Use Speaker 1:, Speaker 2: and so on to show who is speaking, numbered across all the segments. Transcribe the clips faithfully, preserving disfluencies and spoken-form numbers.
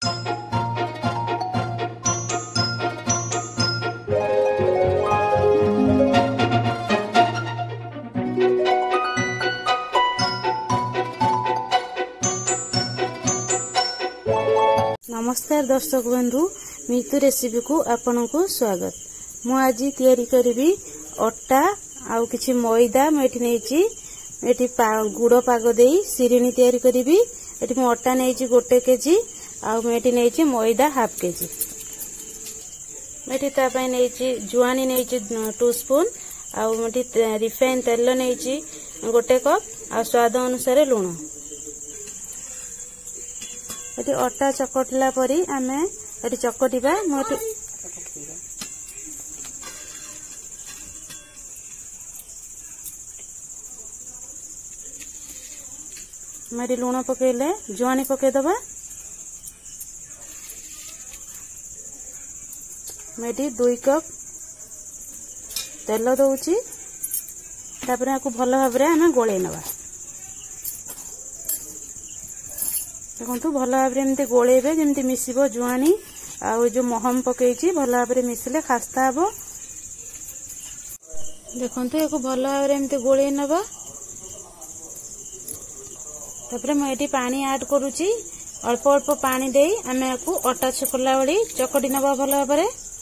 Speaker 1: नमस्कार दर्शक बंधु मितु रेसिपी को आपन को स्वागत। मु आज तैयारी करी अटा आउ किछि मैदा मेठी नेछि एठी गुड़ पाग देई सिरिनी तैयारी करी। एठी मु अटा नेछि गोटे केजी आउ मेठी नेछि मैदा हाफ केजी। मेठी ता पय नेछि जुआनी नेछि टू स्पून आउ मेठी रिफाइन तेल नेछि गोटे कप आउ स्वाद अनुसार लूण। एटी अटा चकटला परी आमे एटी चकटिबा मोटी मेरी लूण पकेले जुआनी पके दबा। मेटी दुई कप तेल दउची तापर आकु भलो भाबरे आमे गोळे नबा। देखो भल भाव एमती गोलेबे जमती मिसिबो जुआनी आउ जो महम पकईची भल भाव मिसिले खास्ता हबो। देखो याको भल भाव एमती गोले नबा। तापरे मैं एटी पानी ऐड करूची अल्प अल्प पानी देई आमे याको अटा छकला वाली चकटी नबा भल भाव।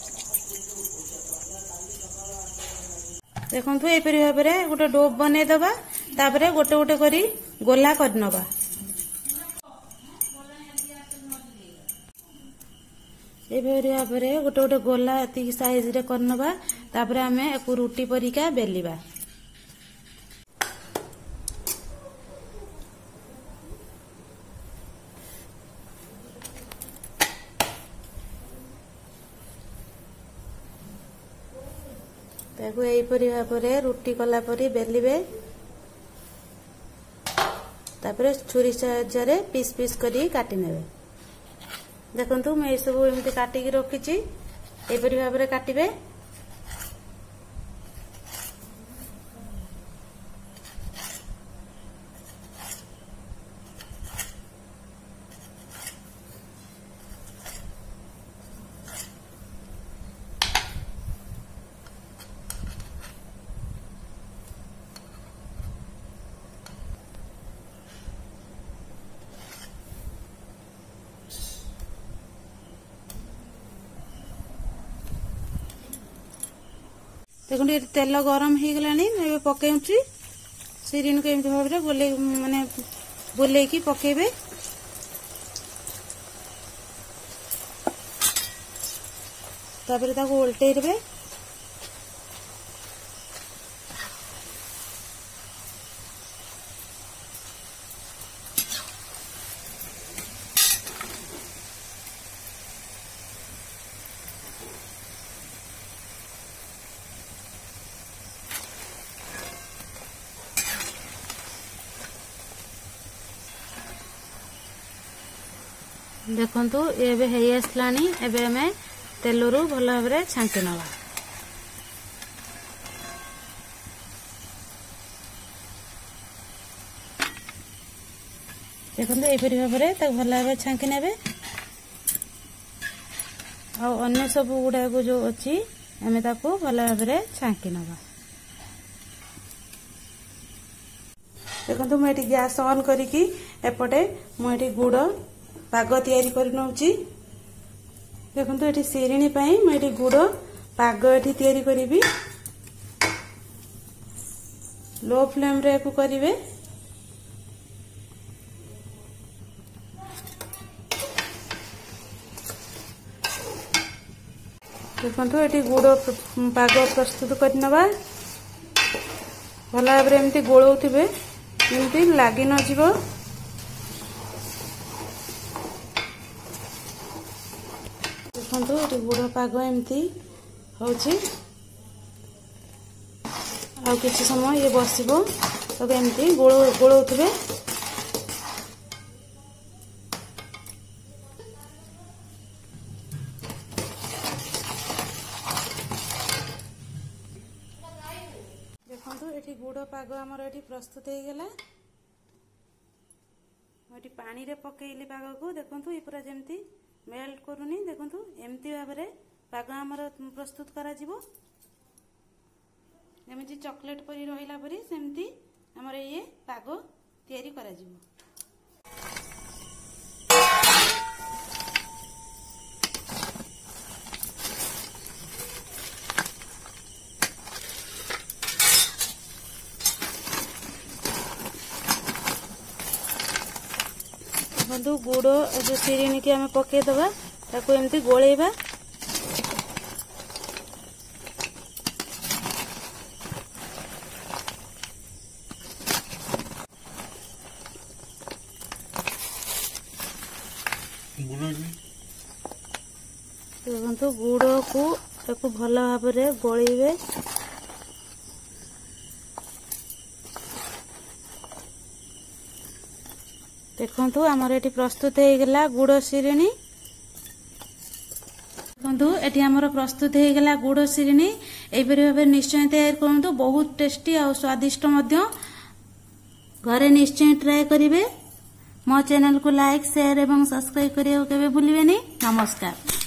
Speaker 1: देखो एपरी भाव गोटे डोप बने दबा तापरे गोटे गोटे करी गोला कर नबा। एभरी भाव गोटे गोटे गोला एति साइज रे करनबा तापरे आमे एको रुटी परिका बेलिबा। ताकू एपरी भाव रुटी कला परी बेलिबे तापरे छुरी साहाय्य पीस पीस करी काटी नेबे। देखो मैं सब एमती काटिकी रखी एपरी भाव में काटिबे। देखो ये तेल गरम हो गलानी मैं पकई सिरिन को एमती भाव में बोले माने बोले की पकेबे। तापर ताको उल्टेइबे। देखंतु एबे हेई आसलानी एबे हमें तेलरू भल भाव छांकी नवा। देखंतु एपरी भाव में भल भाव छांकी नेबे। आ अन्य सब गुडा को जो अच्छी आमे ताको भल भाव छांकी नवा। देखंतु मैं गैस ऑन करिकी एपटे मुझे गुड़ पाग तैयारी कर नउची। देखंतु एठी सिरिनी पई मैं एठी गुड़ पाग एठी तैयारी करिबी। लो फ्लेम रे को करिवे। देखंतु एठी गुड़ पाग प्रस्तुत करनबा। भल भाव एमती गोळौथिबे एमती लागि न जीवो। देखो ये गुड़ पाग एमती होची आ किसी समय ये बसिबो तब एमती गोळ गोळौथिबे। देखो ये गुड़ पाग आमर ये प्रस्तुत हो गला। पानी रे पकेइली पाग को देखो ये पूरा जमती मेल्ट करूनी देखंतु एमती भाबरे पाग हमर प्रस्तुत करा जिवो जेमिति चॉकलेट परी रहिला परी सेमती हमर ये पाग तयारी करा जिवो। बंधु गुड़ जो सिरिणी की आम पकईदबा ताको एमती गोलेबा देखो गुड़ को ताको भल भाव गोलेबे देखु आमर ये प्रस्तुत हो गला गुड़ सिरिणी देखु ये आमर प्रस्तुत हो गला गुड़ सिरिणी एपरी भाव निश्चय तैयार करूँ बहुत टेस्टी और स्वादिष्ट घरे निश्चय ट्राए करेंगे। मो चैनल को लाइक शेयर एवं सब्सक्राइब करने को केबे भूलिबेनी। नमस्कार।